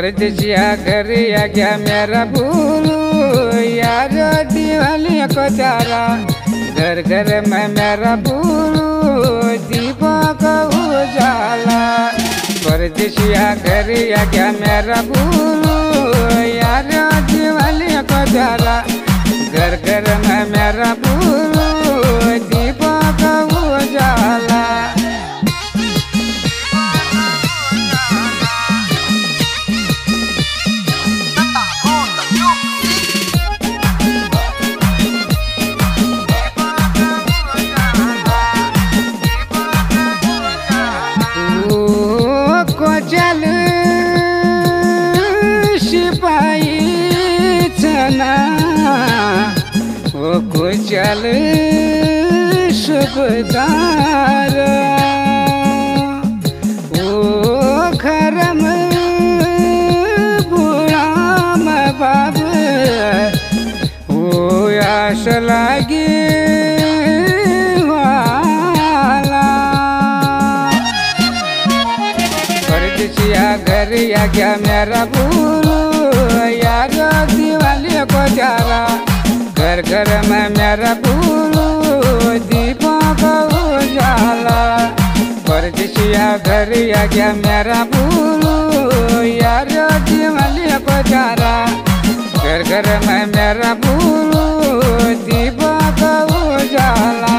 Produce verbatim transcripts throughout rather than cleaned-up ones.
परदेसिया घर आ गया मेरा भूलू यार दिवाली को चारा घर घर में मेरा भूलू दीपक उजाला। परदेसिया घर आ गया मेरा भूलू यार दिवाली को चारा घर घर में मेरा भूलू दीपक उजाला। चल सिपाही चना ओ को चल सुबदार ओ खरम बुढ़ाम बाब ओ आस लागे घर आ गया मेरा भूलू यार दिवाली को चारा घर घर में मेरा भूलू दीपक उजाला। परदेसिया घर आ गया मेरा भूलू यार दिवाली को चारा घर घर में मेरा भूलू दीपक उजाला।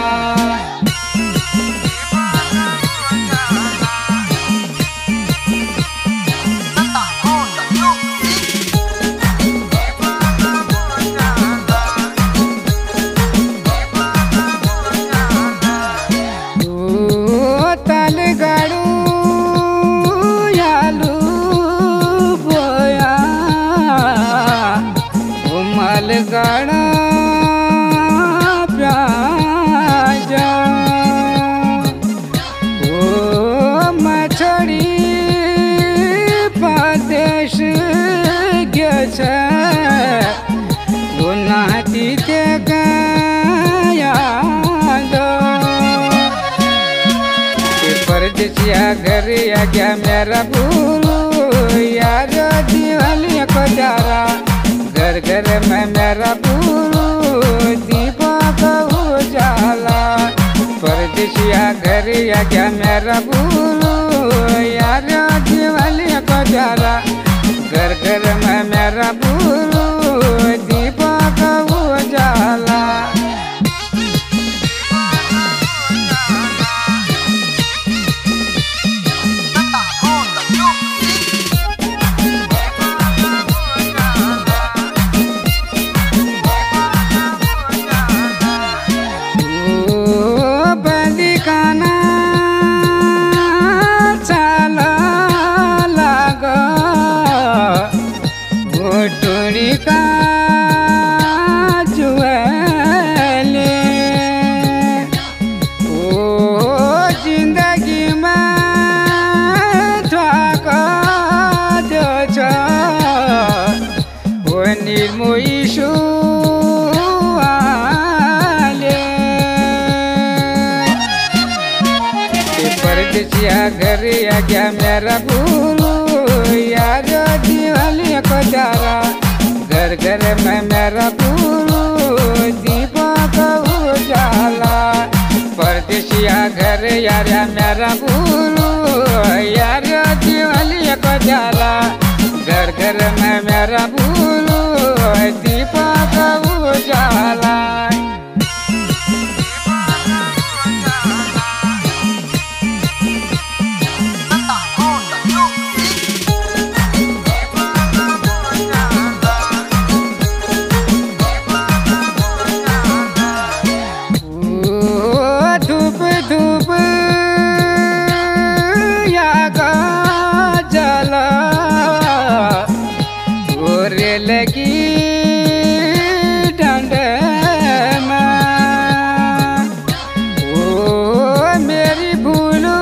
गाना प्याजा ओ मछड़ी परदेश गया वो नाती ते गया परदेसिया घर आ गया मेरा भूलू यार दिवाली को चारा घर घर में मेरा भूलू दीपक उजाला। परदेसिया घर आ गया मेरा भूलू यार दिवाली को चारा घर घर में मेरा भूलू दीपक उजाला। टोरी का जुएले ओ जिंदगी में ठका दो ओ निर्मोही परदेसिया घर आ गया मेरा भूलू यार दिवाली को चारा घर घर में मेरा भूलू दीपक उजाला। परदेसिया घर यार मेरा भूलू यार दिवाली को चारा घर घर में मेरा भूलू दीपक उजाला। लगी डंडे में ओ मेरी भूलू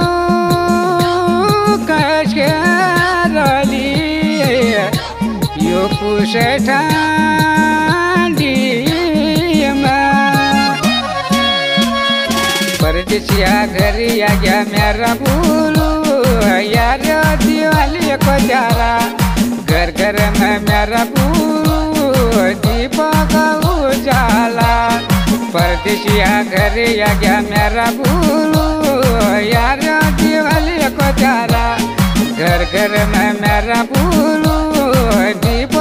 कैसे रली यो पूछे ठंडी में। परदेसिया घर आ गया मेरा भूलू यार दिवाली को चारा घर घर में मेरा भूलू दीपक उजाला। परदेसिया घर आ गया मेरा भूलू यार दिवाली को जाला। घर घर में मेरा भूलू दीप